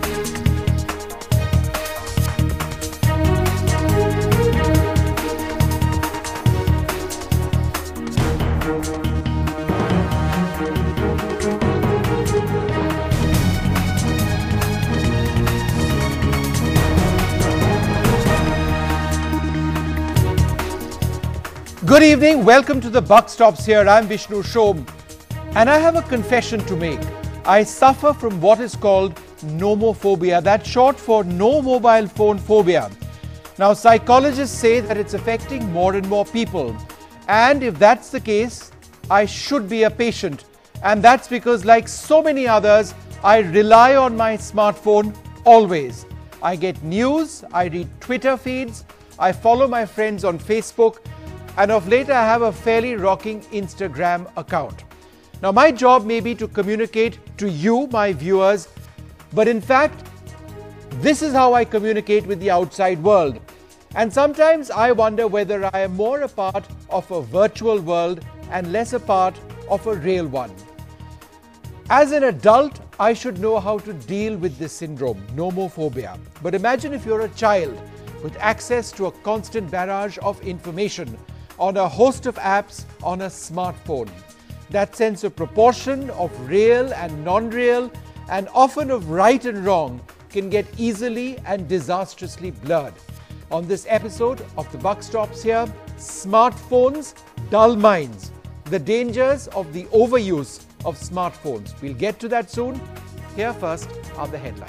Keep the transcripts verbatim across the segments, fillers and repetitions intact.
Good evening, welcome to the Buck Stops here. I'm Vishnu Shom and I have a confession to make. I suffer from what is called nomophobia. That's short for no mobile phone phobia. Now psychologists say that it's affecting more and more people, and if that's the case, I should be a patient, and that's because, like so many others, I rely on my smartphone always. I get news, I read Twitter feeds, I follow my friends on Facebook, and of late I have a fairly rocking Instagram account. Now my job may be to communicate to you, my viewers, but in fact, this is how I communicate with the outside world. And sometimes I wonder whether I am more a part of a virtual world and less a part of a real one. As an adult, I should know how to deal with this syndrome, nomophobia. But imagine if you're a child with access to a constant barrage of information on a host of apps on a smartphone. That sense of proportion of real and non-real, and often of right and wrong, can get easily and disastrously blurred. On this episode of The Buck Stops Here, smartphones, dull minds, the dangers of the overuse of smartphones. We'll get to that soon. Here first are the headlines.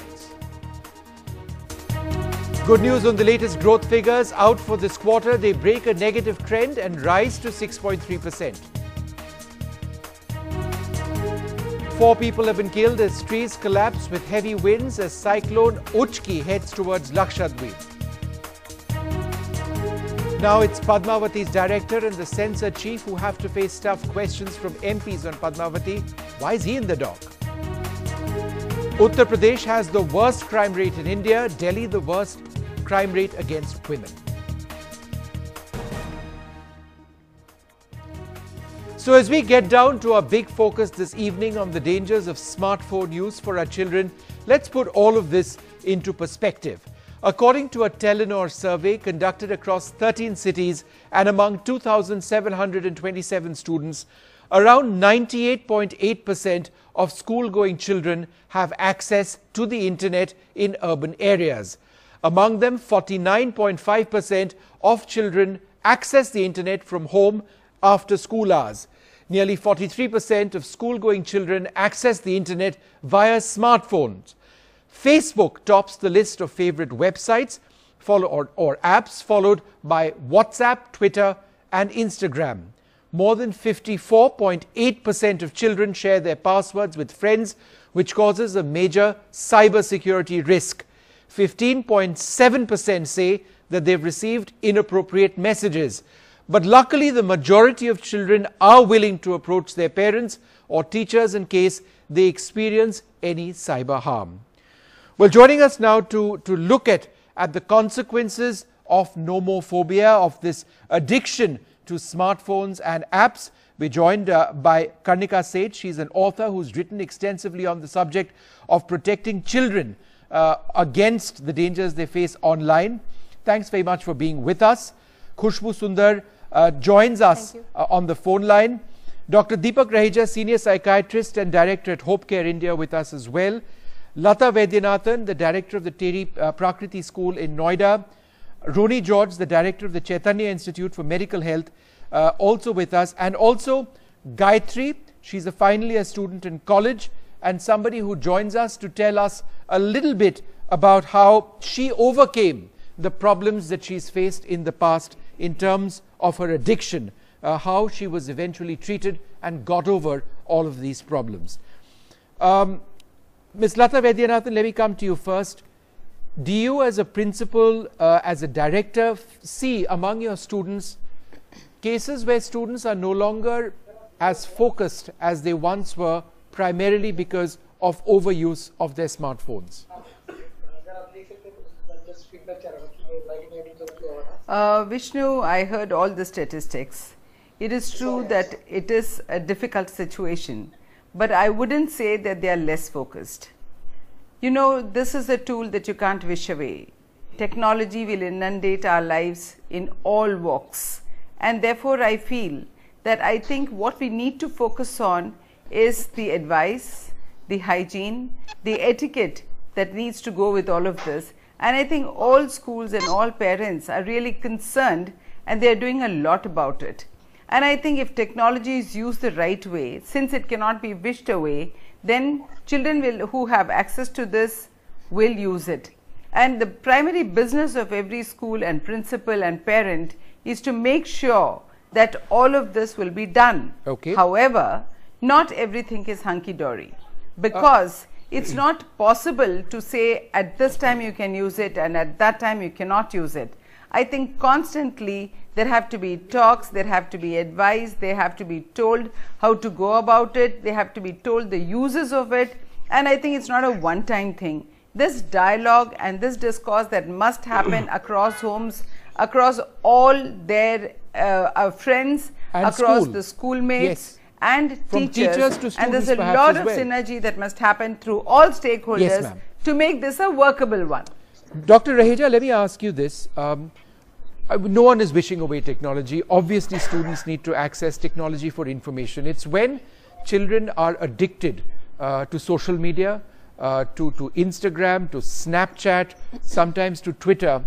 Good news on the latest growth figures out for this quarter. They break a negative trend and rise to six point three percent. Four people have been killed as trees collapse with heavy winds as cyclone Uchki heads towards Lakshadweep. Now it's Padmavati's director and the censor chief who have to face tough questions from M Ps on Padmavati. Why is he in the dock? Uttar Pradesh has the worst crime rate in India, Delhi the worst crime rate against women. So as we get down to our big focus this evening on the dangers of smartphone use for our children, let's put all of this into perspective. According to a Telenor survey conducted across thirteen cities and among two thousand seven hundred twenty-seven students, around ninety-eight point eight percent of school-going children have access to the internet in urban areas. Among them, forty-nine point five percent of children access the internet from home after school hours. Nearly forty-three percent of school-going children access the internet via smartphones. Facebook tops the list of favorite websites follow, or, or apps, followed by WhatsApp, Twitter, and Instagram. More than fifty-four point eight percent of children share their passwords with friends, which causes a major cybersecurity risk. fifteen point seven percent say that they've received inappropriate messages. But luckily, the majority of children are willing to approach their parents or teachers in case they experience any cyber harm. Well, joining us now to, to look at, at the consequences of nomophobia, of this addiction to smartphones and apps, we're joined uh, by Karnika Seth. She's an author who's written extensively on the subject of protecting children uh, against the dangers they face online. Thanks very much for being with us. Khushbu Sundar uh, joins us uh, on the phone line. Doctor Deepak Raheja, senior psychiatrist and director at Hope Care India, with us as well. Lata Vaidyanathan, the director of the Teri uh, Prakriti School in Noida. Roni George, the director of the Chaitanya Institute for Medical Health, uh, also with us. And also Gayatri, she's a final year student in college and somebody who joins us to tell us a little bit about how she overcame the problems that she's faced in the past in terms of her addiction, uh, how she was eventually treated and got over all of these problems. Um, Miz Lata Vaidyanathan, let me come to you first. Do you as a principal, uh, as a director, see among your students cases where students are no longer as focused as they once were, primarily because of overuse of their smartphones? Uh, Vishnu, I heard all the statistics. It is true that it is a difficult situation, but I wouldn't say that they are less focused. You know, this is a tool that you can't wish away. Technology will inundate our lives in all walks, and therefore I feel that I think what we need to focus on is the advice, the hygiene, the etiquette that needs to go with all of this. And I think all schools and all parents are really concerned, and they are doing a lot about it. And I think if technology is used the right way, since it cannot be wished away, then children will, who have access to this will use it. And the primary business of every school and principal and parent is to make sure that all of this will be done. Okay. However, not everything is hunky-dory, because uh, it's not possible to say at this time you can use it and at that time you cannot use it. I think constantly there have to be talks, there have to be advice, they have to be told how to go about it, they have to be told the uses of it, and I think it's not a one-time thing. This dialogue and this discourse that must happen across homes, across all their uh, uh, friends, and across school. the schoolmates, yes. and From teachers, teachers to students, and there's a lot of well. synergy that must happen through all stakeholders Yes, to make this a workable one. Doctor Raheja, let me ask you this. Um, no one is wishing away technology. Obviously, students need to access technology for information. It's when children are addicted uh, to social media, uh, to, to Instagram, to Snapchat, sometimes to Twitter,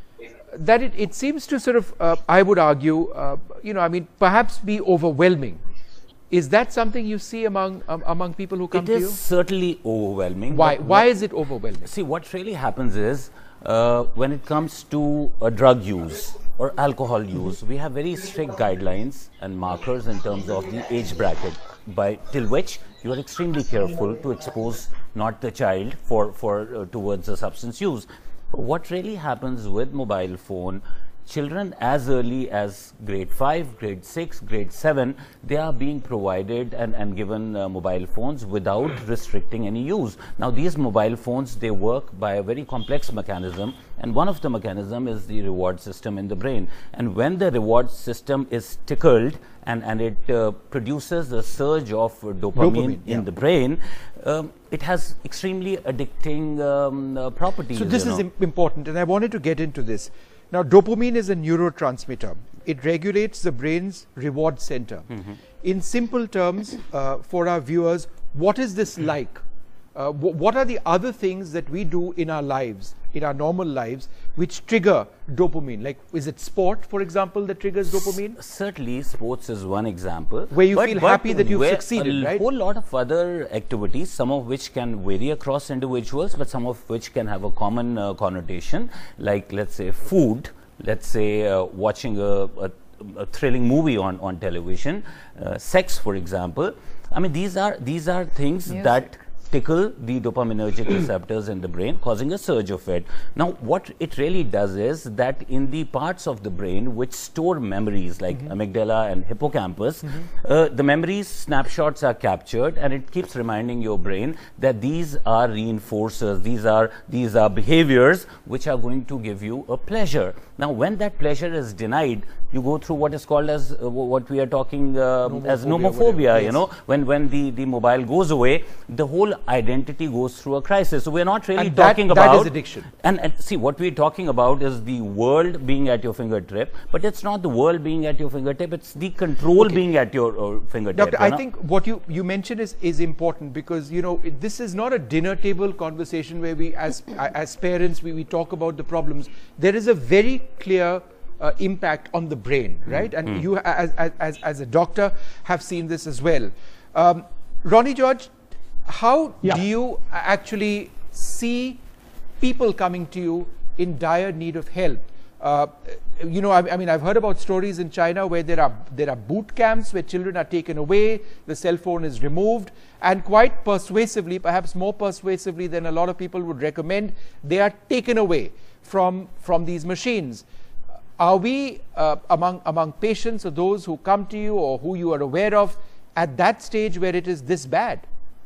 that it, it seems to sort of, uh, I would argue, uh, you know, I mean, perhaps be overwhelming. Is that something you see among um, among people who come it to you? It is certainly overwhelming. Why? Why is it overwhelming? See, what really happens is uh, when it comes to uh, drug use or alcohol use, we have very strict guidelines and markers in terms of the age bracket by till which you are extremely careful to expose not the child for for uh, towards the substance use. But what really happens with mobile phone? Children as early as grade five, grade six, grade seven, they are being provided and, and given uh, mobile phones without restricting any use. Now, these mobile phones, they work by a very complex mechanism, and one of the mechanism is the reward system in the brain. And when the reward system is tickled and, and it uh, produces a surge of uh, dopamine, dopamine in yeah. the brain, um, it has extremely addicting um, uh, properties. So this you is know. important, and I wanted to get into this. Now, dopamine is a neurotransmitter. It regulates the brain's reward center. Mm-hmm. In simple terms, uh, for our viewers, what is this like? Uh, what are the other things that we do in our lives, in our normal lives, which trigger dopamine? Like, is it sport, for example, that triggers dopamine? S certainly, sports is one example. Where you but, feel but happy that you've succeeded, a right? A whole lot of other activities, some of which can vary across individuals, but some of which can have a common uh, connotation, like, let's say, food, let's say, uh, watching a, a, a thrilling movie on, on television, uh, sex, for example. I mean, these are, these are things Music. that tickle the dopaminergic receptors in the brain, causing a surge of it. Now, what it really does is that in the parts of the brain which store memories, like mm-hmm. amygdala and hippocampus, mm-hmm. uh, the memories snapshots are captured, and it keeps reminding your brain that these are reinforcers, these are these are behaviors which are going to give you a pleasure. Now, when that pleasure is denied, you go through what is called as uh, what we are talking uh, nomophobia, as nomophobia. Yes. You know, when when the the mobile goes away, the whole identity goes through a crisis. So we are not really and talking that, about that is addiction. And, and see, what we're talking about is the world being at your fingertip, but it's not the world being at your fingertip; it's the control okay. being at your uh, fingertip. Doctor, you I know? think what you you mentioned is is important, because you know it, this is not a dinner table conversation where we as as parents we, we talk about the problems. There is a very clear Uh, impact on the brain, right? Mm. And mm. you, as, as, as a doctor, have seen this as well. Um, Ronnie George, how yeah. do you actually see people coming to you in dire need of help? Uh, you know, I, I mean, I've heard about stories in China where there are there are boot camps where children are taken away, the cell phone is removed, and quite persuasively, perhaps more persuasively than a lot of people would recommend, they are taken away from from these machines. Are we uh, among among patients or those who come to you or who you are aware of at that stage where it is this bad?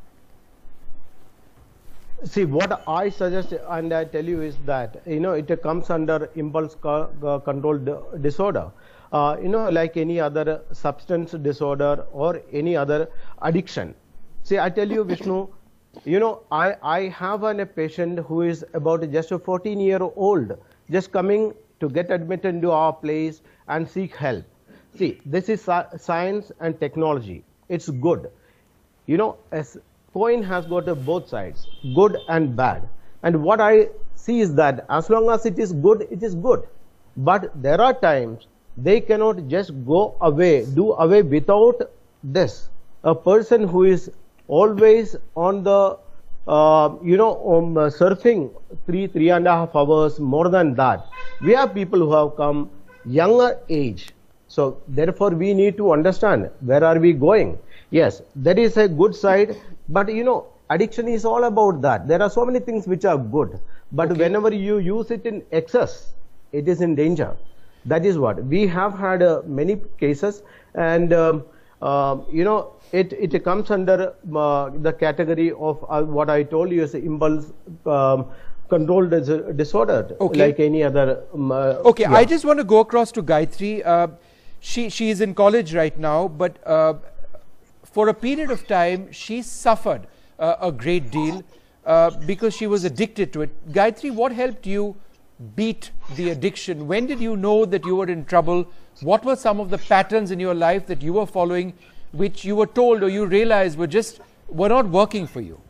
See, what I suggest and I tell you is that, you know, it comes under impulse co uh, control disorder. Uh, you know, like any other substance disorder or any other addiction. See, I tell you, Vishnu, You know, I, I have an, a patient who is about just a fourteen year old, just coming to get admitted into our place and seek help. See, this is science and technology. It's good. You know, a coin has got a both sides, good and bad. And what I see is that as long as it is good, it is good. But there are times they cannot just go away, do away without this. A person who is always on the, uh, you know, um, uh, surfing three, three and a half hours, more than that. We have people who have come younger age. So therefore we need to understand where are we going. Yes, there is a good side, but you know, addiction is all about that. There are so many things which are good, but okay. whenever you use it in excess, it is in danger. That is what we have had uh, many cases, and um, uh, you know, it it comes under uh, the category of uh, what I told you is impulse um, control dis disorder, okay. like any other. Um, uh, okay, yeah. I just want to go across to Gayatri. Uh, she she is in college right now, but uh, for a period of time she suffered uh, a great deal uh, because she was addicted to it. Gayatri, what helped you beat the addiction? When did you know that you were in trouble? What were some of the patterns in your life that you were following, which you were told or you realized were just were not working for you?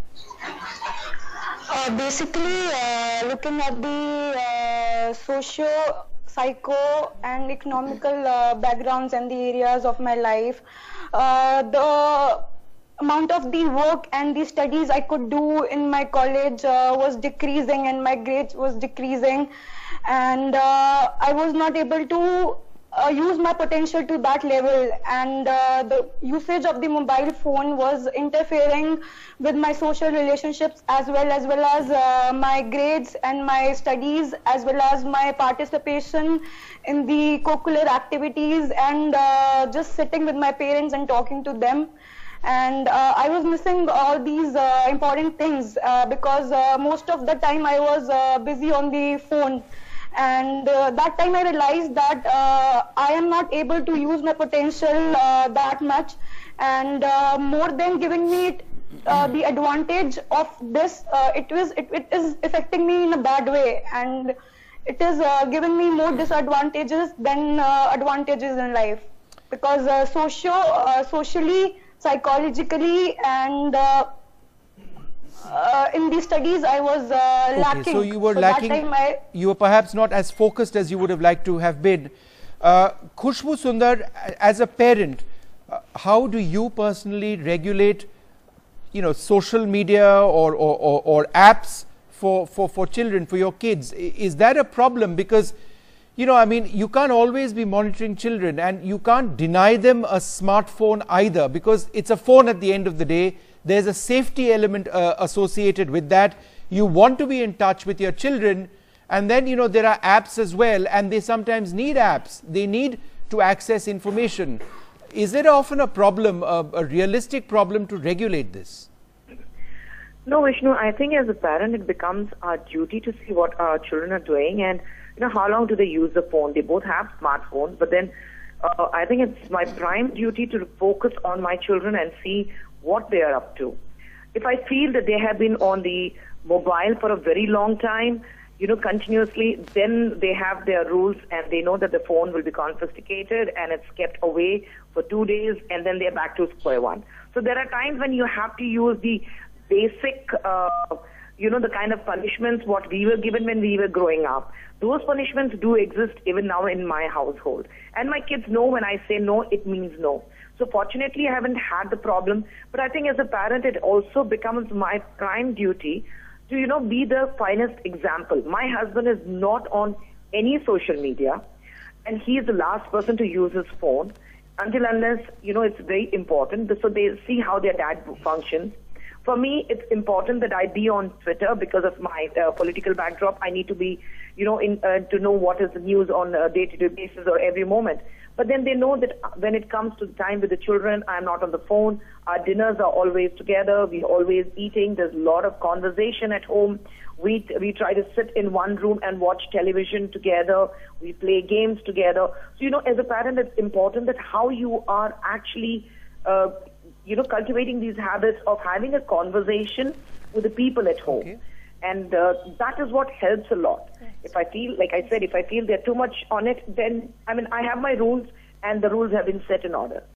Uh, basically, uh, looking at the uh, socio, psycho and economical uh, backgrounds and the areas of my life, uh, the amount of the work and the studies I could do in my college uh, was decreasing, and my grades was decreasing, and uh, I was not able to uh, use my potential to that level, and uh, the usage of the mobile phone was interfering with my social relationships as well as well as uh, my grades and my studies, as well as my participation in the co-curricular activities, and uh, just sitting with my parents and talking to them. And uh, I was missing all these uh, important things uh, because uh, most of the time I was uh, busy on the phone. And uh, that time I realized that uh, I am not able to use my potential uh, that much, and uh, more than giving me uh, the advantage of this, uh, it was it, it is affecting me in a bad way, and it is uh, giving me more disadvantages than uh, advantages in life, because uh, socio uh, socially, psychologically, and uh, uh, in the studies I was uh, okay, lacking. So you were so lacking, I you were perhaps not as focused as you would have liked to have been. Uh, Khushbu Sundar, as a parent, uh, how do you personally regulate, you know, social media or, or, or, or apps for, for, for children, for your kids? Is that a problem? Because, you know, I mean, you can't always be monitoring children, and you can't deny them a smartphone either, because it's a phone at the end of the day. There's a safety element uh, associated with that. You want to be in touch with your children, and then, you know, there are apps as well, and they sometimes need apps. They need to access information. Is it often a problem, a, a realistic problem to regulate this? No, Vishnu, I think as a parent it becomes our duty to see what our children are doing, and you know, how long do they use the phone. They both have smartphones, but then uh, I think it's my prime duty to focus on my children and see what they are up to. If I feel that they have been on the mobile for a very long time, you know, continuously, then they have their rules, and they know that the phone will be confiscated and it's kept away for two days and then they're back to square one. So there are times when you have to use the basic, uh, you know, the kind of punishments what we were given when we were growing up. Those punishments do exist even now in my household. And my kids know when I say no, it means no. So fortunately, I haven't had the problem. But I think as a parent, it also becomes my prime duty to, you know, be the finest example. My husband is not on any social media, and he is the last person to use his phone until unless, you know, it's very important. So they see how their dad functions. For me, it's important that I be on Twitter because of my uh, political backdrop. I need to be, you know, in, uh, to know what is the news on a day-to-day basis or every moment. But then they know that when it comes to the time with the children, I'm not on the phone. Our dinners are always together. We're always eating. There's a lot of conversation at home. We, we try to sit in one room and watch television together. We play games together. So, you know, as a parent, it's important that how you are actually uh, you know, cultivating these habits of having a conversation with the people at home. Okay. And uh, that is what helps a lot. If I feel, like I said, if I feel they're too much on it, then, I mean, I have my rules and the rules have been set in order.